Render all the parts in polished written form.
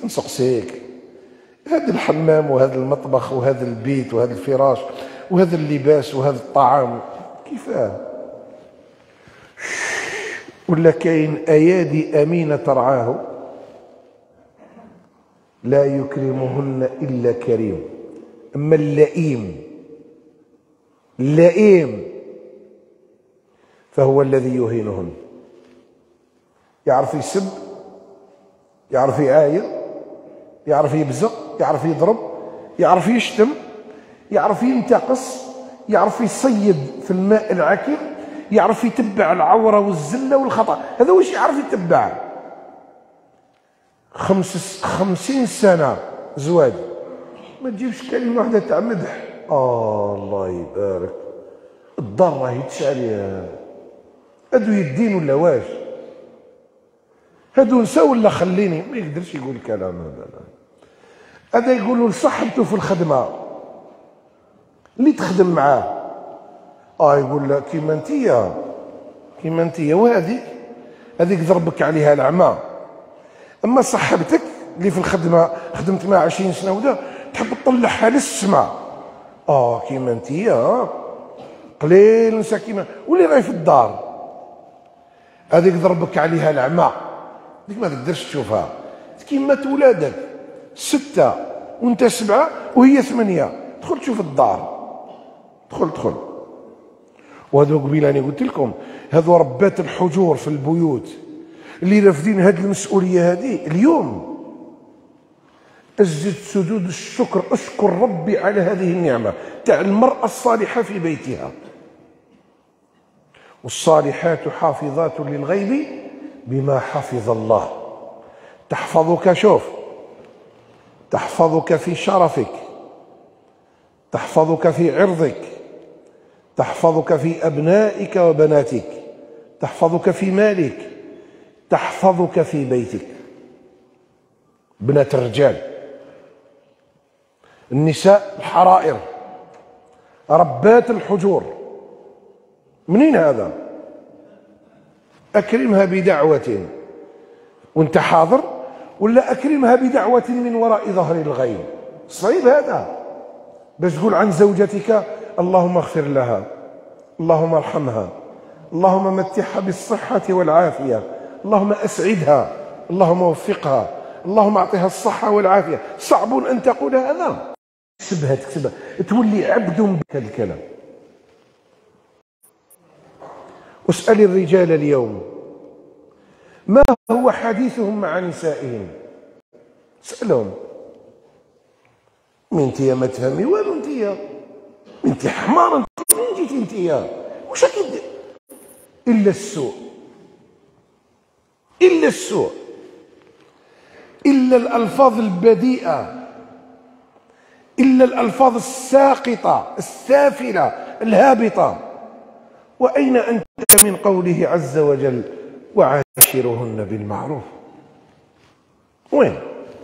نسقسيك، هذا الحمام وهذا المطبخ وهذا البيت وهذا الفراش وهذا اللباس وهذا الطعام كيفاه؟ ولا كاين ايادي امينه ترعاه لا يكرمهن الا كريم. اما اللئيم فهو الذي يهينهن، يعرف يسب، يعرف يعاير، يعرف يبزق، يعرف يضرب، يعرف يشتم، يعرف ينتقص، يعرف يصيد في الماء العكر، يعرف يتبع العورة والزلة والخطأ. هذا واش يعرف يتبع. 50 سنة زواج ما تجيبش كلمة واحدة تاع مدح. الله يبارك، الدار راهي تشعل. هادو يدين ولا واش؟ هادو نساو ولا خليني؟ ما يقدرش يقول الكلام هذا. هذا يقولوا لصاحبته في الخدمة اللي تخدم معاه، يقول لك كيما انتيا وهذيك ضربك عليها العمى. اما صاحبتك اللي في الخدمة خدمت معها 20 سنة ودا تحب تطلعها للسماء، كيما انتيا قليل نسى كيما، واللي راهي في الدار هذيك ضربك عليها العمى، ديك ما تقدرش تشوفها. كيما ولادك 6 وانت 7 وهي 8، دخل تشوف الدار، دخل. وهذو قبيله انا قلت لكم هذو ربات الحجور في البيوت اللي رافدين هذه المسؤوليه هذه. اليوم اسجد سجود الشكر، اشكر ربي على هذه النعمه تاع المراه الصالحه في بيتها. والصالحات حافظات للغيب بما حفظ الله. تحفظك، شوف، تحفظك في شرفك، تحفظك في عرضك، تحفظك في أبنائك وبناتك، تحفظك في مالك، تحفظك في بيتك. بنات الرجال، النساء الحرائر، ربات الحجور. منين هذا؟ أكرمها بدعوة وانت حاضر، ولا أكرمها بدعوة من وراء ظهر الغيب؟ صعيب هذا. باش تقول عن زوجتك اللهم اغفر لها، اللهم ارحمها، اللهم متعها بالصحة والعافية، اللهم أسعدها، اللهم وفقها، اللهم أعطيها الصحة والعافية. صعب أن تقول هذا. تكسبها تولي عبد بك الكلام. واسأل الرجال اليوم ما هو حديثهم مع نسائهم. اسألهم. من انتيا ما تفهمي والو، انتي حمار، منين جيتي انتيا؟ واش راكي إلا السوء، إلا السوء، إلا الألفاظ البذيئة، إلا الألفاظ الساقطة السافلة الهابطة. وأين أنت من قوله عز وجل وعاشرهن بالمعروف؟ وين؟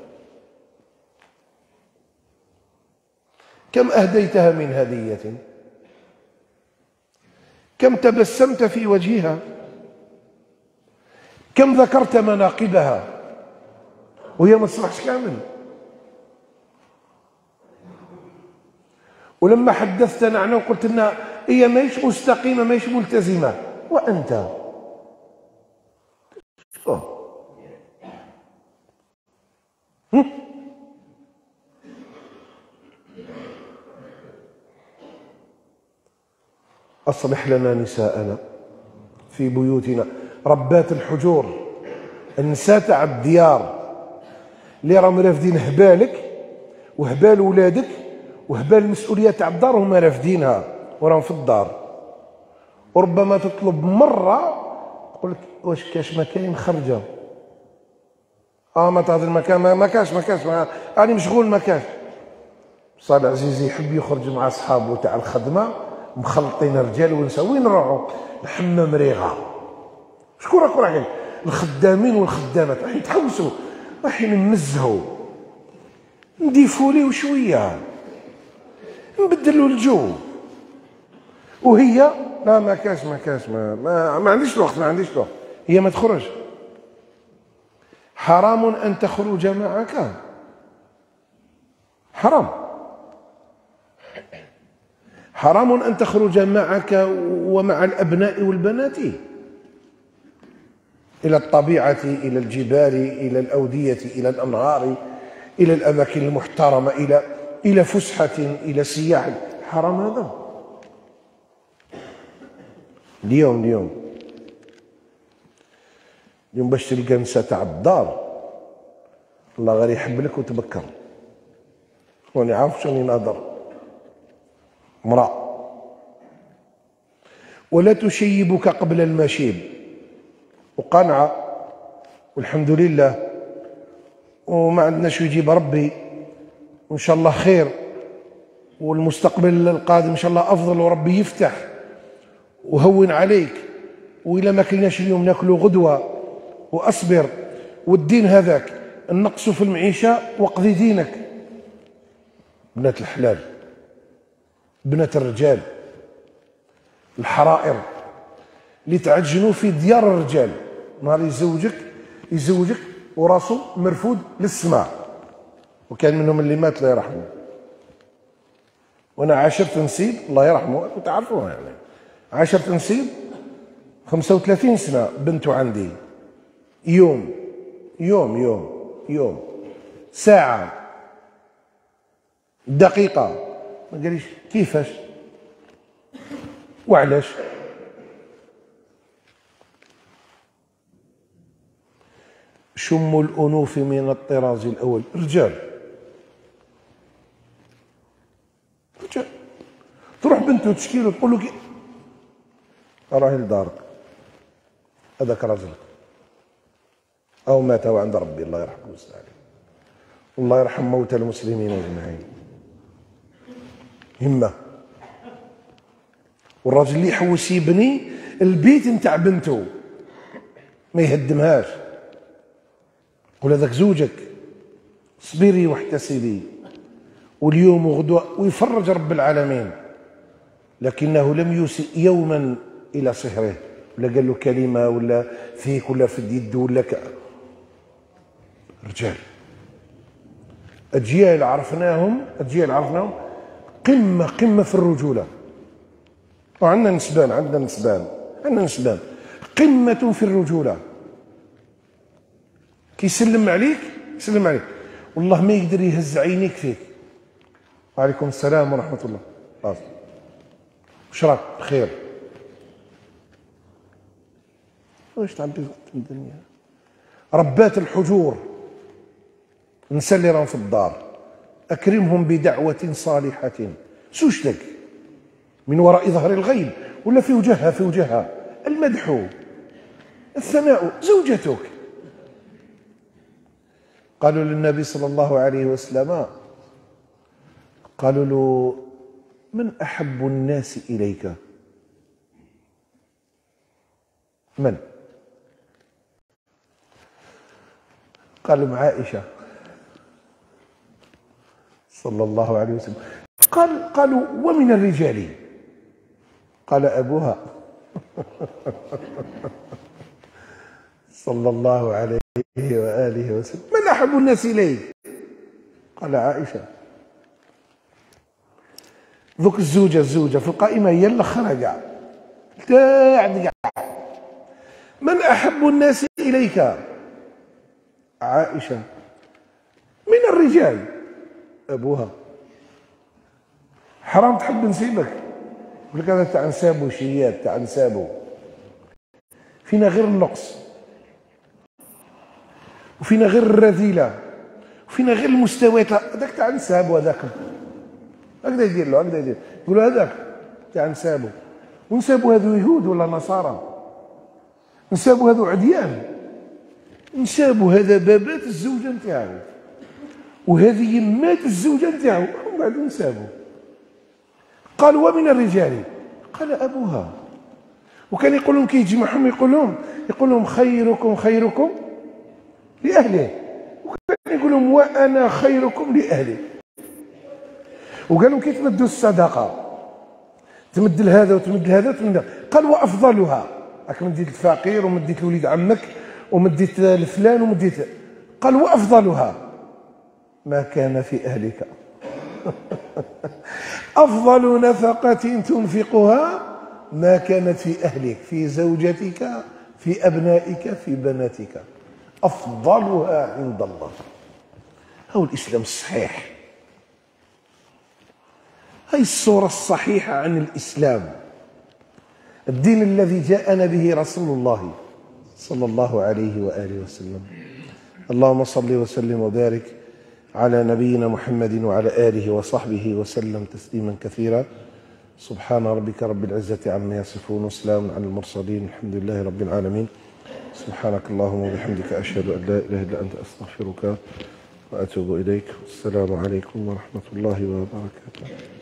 كم أهديتها من هدية؟ كم تبسمت في وجهها؟ كم ذكرت مناقبها وهي ما تصلحش كامل؟ ولما حدثتنا عنها وقلت لنا هي ماهيش مستقيمة ماهيش ملتزمة، وأنت أصلح لنا نساءنا في بيوتنا، ربات الحجور، النساء تاع الديار اللي راهم رافدين هبالك وهبال ولادك وهبال المسؤولية تاع الدار، هما رافدينها وراهم في الدار. وربما تطلب مرة تقول لك واش كاش مكان خرجة، ما تهضر ما كاش راني مشغول ما كاش. صالح عزيزي يحب يخرج مع اصحابه تاع الخدمه مخلطين رجال ونساء، وين نروحوا؟ الحمام ريغه. شكون راكم الخدامين والخدامات راح يتحوسوا، راح نمزهوا نضيفوا ليه شويه نبدلوا الجو. وهي لا ما كاش ما عنديش الوقت هي ما تخرج. حرام أن تخرج معك، حرام، حرام أن تخرج معك ومع الأبناء والبنات إلى الطبيعة، إلى الجبال، إلى الأودية، إلى الأنهار، إلى الأماكن المحترمة، إلى فسحة، إلى سياحة. حرام هذا. اليوم باش تلقى نساء تاع الدار الله غير يحب لك وتبكر. راني عارف شنو نهضر. امرأة ولا تشيبك قبل المشيب، وقنعة والحمد لله وما عندناش يجيب ربي، وإن شاء الله خير، والمستقبل القادم إن شاء الله أفضل، وربي يفتح وهون عليك، وإلا ما كلناش اليوم ناكلوا غدوة، وأصبر، والدين هذاك النقص في المعيشة وقضي دينك. بنات الحلال، بنات الرجال، الحرائر اللي تعجنوا في ديار الرجال، نهار يزوجك وراسه مرفود للسماء. وكان منهم اللي مات الله يرحمه، وانا عاشرت نسيب الله يرحمه، كنت عارفوها يعني، عاشرت نسيب 35 سنة بنته عندي، يوم ساعة دقيقة ما قاليش كيفاش وعلاش. شم الأنوف من الطراز الأول. رجال تروح بنته تشكي له تقول له روحي لدارك، هذاك راجلك أو مات عند ربي الله يرحمه ويستر عليه، والله يرحم موتى المسلمين أجمعين. همة. والراجل اللي يحوس يبني البيت نتاع بنته ما يهدمهاش، قول هذاك زوجك اصبري واحتسبي واليوم وغدوة، ويفرج رب العالمين. لكنه لم يسئ يوما إلى صهره، ولا قال له كلمة ولا فيك ولا في يده ولا رجال أجيال عرفناهم قمة في الرجولة. وعندنا نسبان قمة في الرجولة. كي يسلم عليك والله ما يقدر يهز عينيك فيك. وعليكم السلام ورحمة الله، واش راك بخير؟ واش تعبي في الدنيا؟ ربات الحجور، النساء اللي راهم في الدار أكرمهم بدعوة صالحة، سوش لك من وراء ظهر الغيب ولا في وجهها المدح الثناء زوجتك. قالوا للنبي صلى الله عليه وسلم، قالوا له من أحب الناس إليك؟ من؟ قالوا عائشة صلى الله عليه وسلم. قالوا ومن الرجال؟ قال أبوها صلى الله عليه وآله وسلم. من أحب الناس إليك؟ قال عائشة. ذوك الزوجة في القائمة هي الأخرى كاع كاع. من أحب الناس إليك؟ عائشة. من الرجال؟ أبوها. حرام تحب نسيبك، يقول لك هذا تاع نسابو، شياب تاع نسابو، فينا غير النقص، وفينا غير الرذيلة، وفينا غير المستويات. هذاك تاع نسابو، هذاك هكذا يدير له، هكذا يدير، يقولوا هذاك تاع نسابو. ونسابو هذو يهود ولا نصارى؟ نسابو هذو عديان، نسابو هذا بابات الزوجة نتاعو، وهذه يمات الزوجة نتاعو، ومن بعد نسابو. قال ومن الرجال؟ قال أبوها. وكان يقول لهم كي يجمعهم يقول لهم خيركم لأهله، وكان يقول لهم وأنا خيركم لأهلي. وقال لهم كي تمدوا الصدقة تمد لهذا وتمد لهذا وتمد لهذا، قال وأفضلها، راك مديت الفقير ومديت لوليد عمك ومديت لفلان ومديت، قال وأفضلها ما كان في أهلك. أفضل نفقة تنفقها ما كانت في أهلك، في زوجتك، في أبنائك، في بناتك، أفضلها عند الله. هو الإسلام الصحيح، هاي الصورة الصحيحة عن الإسلام، الدين الذي جاءنا به رسول الله صلى الله عليه وآله وسلم. اللهم صل وسلم وبارك على نبينا محمد وعلى آله وصحبه وسلم تسليما كثيرا. سبحان ربك رب العزة عما يصفون وسلام على المرسلين، الحمد لله رب العالمين. سبحانك اللهم وبحمدك أشهد أن لا إله إلا أنت أستغفرك وأتوب إليك. والسلام عليكم ورحمة الله وبركاته.